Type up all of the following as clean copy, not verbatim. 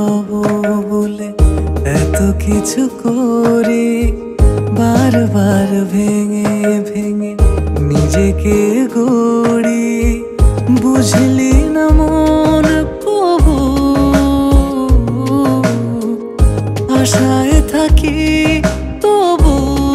হব বলে এত কিছু করি, বারবার ভেঙে ভেঙে নিজেকে গড়ি। বুঝলি না মন কবু, আশায় থাকি তবু,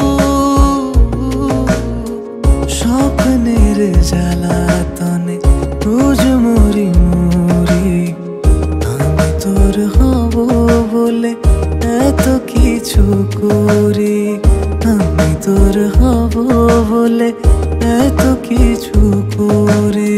স্বপ্নের জ্বালাতনে রোজ মরি মরি। আমি তোর হব বলে এত কিছু করি, আমি তোর হব বলে এত কিছু করি।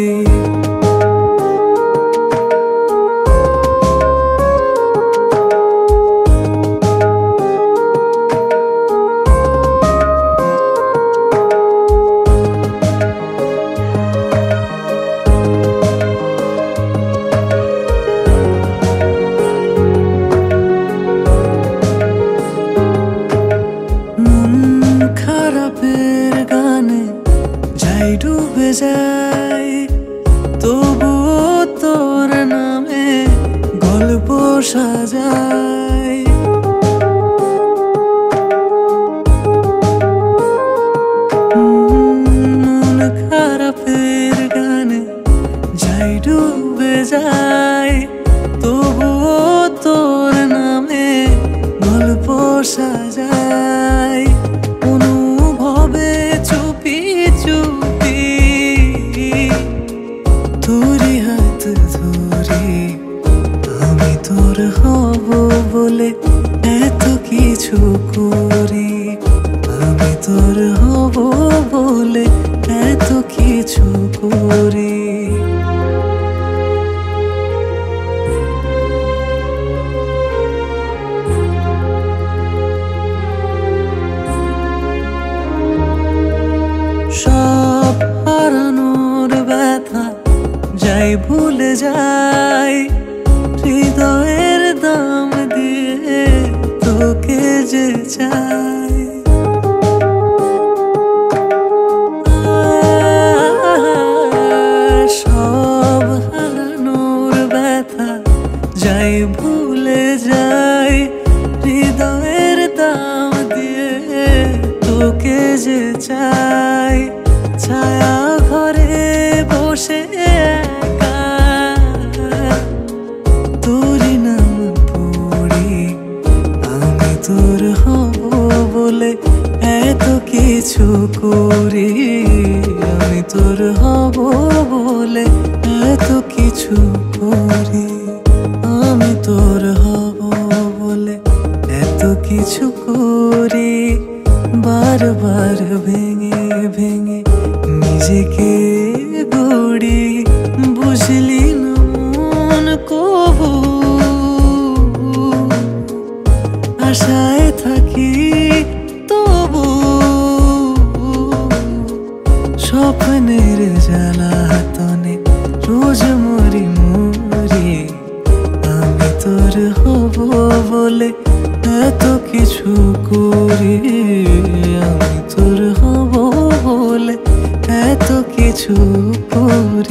খারাপের গানে যাই ডুবে যাই, তবুও তোর নামে গল্প সাজাই। মন খারাপের গানে যাই ডুবে যাই, তবুও তোর নামে গল্প সাজাই। অনুভবে চুপি চুপি তোরি হাত ধরি, আমি তোর হব বলে এত কিছু করি, আমি তোর হব বলে এত কিছু করি। সব হারানোর ব্যথা যাই ভুলে যাই, হৃদয়ের দাম দিয়ে তোকে যে চাই। সব হারানোর ব্যথা যাই ভুলে যাই, হৃদয়ের দাম দিয়ে তোকে যে চাই। ছায়া ঘরে বসে একা তোরই নাম পড়ি, আমি তোর হব বলে এত কিছু করি, আমি তোর হব বলে এত কিছু করি, আমি তোর হব বলে এত কিছু করি। বারবার ভেঙে ভেঙে নিজেকে গড়ি। বুঝলি না মন কবু, আশায় থাকি তবু, স্বপ্নের জ্বালাতনে রোজ মরি মরি। আমি তোর হব বলে এত কিছু করি, আমি তোর হব বলে এত কিছু করি।